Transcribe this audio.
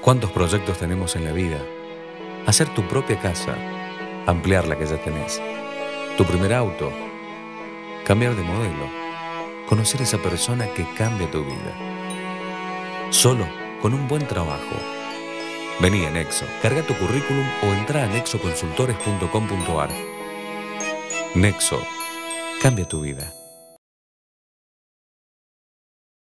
¿Cuántos proyectos tenemos en la vida? Hacer tu propia casa, ampliar la que ya tenés. Tu primer auto, cambiar de modelo, conocer a esa persona que cambia tu vida. Solo con un buen trabajo. Vení a Nexo, carga tu currículum o entra a nexoconsultores.com.ar. Nexo, cambia tu vida.